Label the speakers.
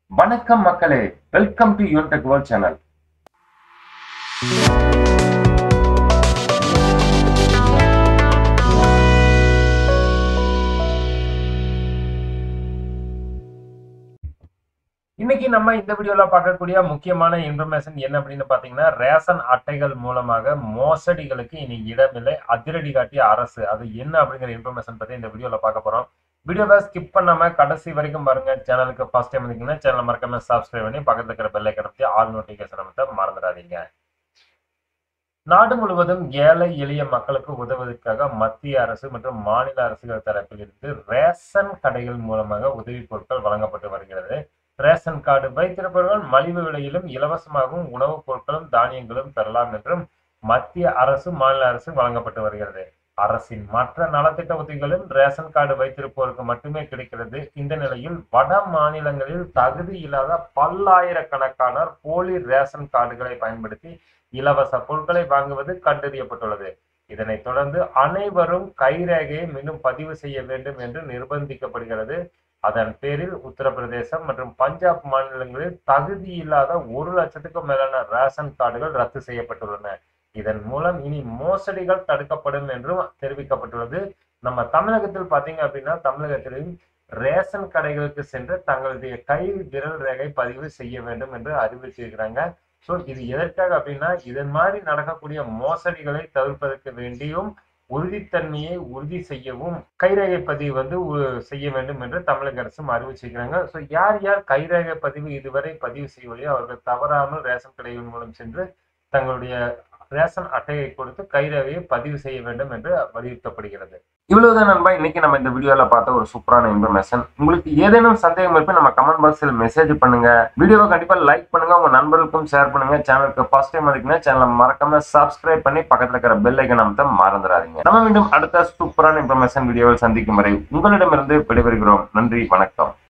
Speaker 1: வணக்கம் மக்களே, welcome to யூன்டெக் வேர்ல்ட் சேனல். இன்னைக்கு நம்ம இந்த வீடியோல பார்க்கக்கூடிய முக்கியமான இன்ஃபர்மேஷன் என்ன அப்படின்னு பாத்தீங்கன்னா, ரேஷன் அட்டைகள் மூலமாக மோசடிகளுக்கு இனி இடமில்லை, அதிரடி காட்டிய அரசு. அது என்ன அப்படிங்கிற இன்ஃபர்மேஷன் பத்தி இந்த வீடியோல பார்க்க போறோம். வீடியோவை ஸ்கிப் பண்ணாம கடைசி வரைக்கும் பாருங்க. சேனலுக்கு ஃபர்ஸ்ட் டைம் வந்தீங்கன்னா சேனலை மறக்காம சப்ஸ்கிரைப் பண்ணி பக்கத்துல இருக்கிற பெல் ஐகானை அமைத்து ஆல் நோட்டிபிகேஷன் அமைத்த மறந்துடாதீங்க. நாடு முழுவதும் ஏழை எளிய மக்களுக்கு உதவுவதற்காக மத்திய அரசு மற்றும் மாநில அரசுகள் தரப்பில் இருந்து ரேஷன் கடைகள் மூலமாக உதவி பொருட்கள் வழங்கப்பட்டு வருகிறது. ரேஷன் கார்டு வைத்திருப்பவர்கள் மலிவு விலையிலும் இலவசமாகவும் உணவுப் பொருட்களும் தானியங்களும் பெறலாம் என்றும் மத்திய அரசு மாநில அரசு வழங்கப்பட்டு வருகிறது. அரசின் மற்ற நலத்திட்ட உதவிகளும் ரேஷன் கார்டு வைத்திருப்போருக்கு மட்டுமே கிடைக்கிறது. இந்த நிலையில் வட மாநிலங்களில் தகுதி இல்லாத பல்லாயிரக்கணக்கானோர் போலி ரேஷன் கார்டுகளை பயன்படுத்தி இலவச பொருட்களை வாங்குவது கண்டறியப்பட்டுள்ளது. இதனைத் தொடர்ந்து அனைவரும் கைரேகையை மீண்டும் பதிவு செய்ய வேண்டும் என்று நிர்பந்திக்கப்படுகிறது. அதன் பேரில் உத்தரப்பிரதேசம் மற்றும் பஞ்சாப் மாநிலங்களில் தகுதி இல்லாத 1,00,000க்கும் மேலான ரேஷன் கார்டுகள் ரத்து செய்யப்பட்டுள்ளன. இதன் மூலம் இனி மோசடிகள் தடுக்கப்படும் என்றும் தெரிவிக்கப்பட்டுள்ளது. நம்ம தமிழகத்தில் பாத்தீங்க அப்படின்னா, தமிழகத்திலும் ரேஷன் கடைகளுக்கு சென்று தங்களுடைய கை விரல் ரேகை பதிவு செய்ய வேண்டும் என்று அறிவிச்சிருக்கிறாங்க. ஸோ இது எதற்காக அப்படின்னா, இதன் மாதிரி நடக்கக்கூடிய மோசடிகளை தவிர்ப்பதற்கு வேண்டியும் உறுதித்தன்மையை உறுதி செய்யவும் கைரேகை பதிவு செய்ய வேண்டும் என்று தமிழக அரசும் அறிவிச்சிருக்கிறாங்க. ஸோ யார் யார் கைரேகை பதிவு இதுவரை பதிவு செய்யவில்லையோ அவர்கள் தவறாமல் ரேஷன் கடைகள் மூலம் சென்று தங்களுடைய ரேஷன் அட்டையை கொடுத்து கைரேகையை பதிவு செய்ய வேண்டும் என்று வலியுறுத்தப்படுகிறது. இவ்வளவுதான் நண்பா, இன்னைக்கு நம்ம இந்த வீடியோல பார்த்த ஒரு சூப்பரான இன்ஃபர்மேஷன். உங்களுக்கு ஏதேனும் சந்தேகம் இருப்ப நம்ம கமெண்ட் பாக்ஸில் மெசேஜ் பண்ணுங்க. வீடியோவை கண்டிப்பா லைக் பண்ணுங்க, உங்க நண்பர்களுக்கும் ஷேர் பண்ணுங்க. சேனலுக்கு ஃபர்ஸ்ட் டைம் வந்தீங்கன்னா சேனலை மறக்காம சப்ஸ்கிரைப் பண்ணி பக்கத்துல இருக்கிற பெல் ஐகானை அமைத்த மறந்துடாதீங்க. நம்ம மீண்டும் அடுத்த சூப்பரான இன்ஃபர்மேஷன் வீடியோவில் சந்திக்கும் வரை உங்களிடமிருந்து விடைபெறுகிறோம். நன்றி, வணக்கம்.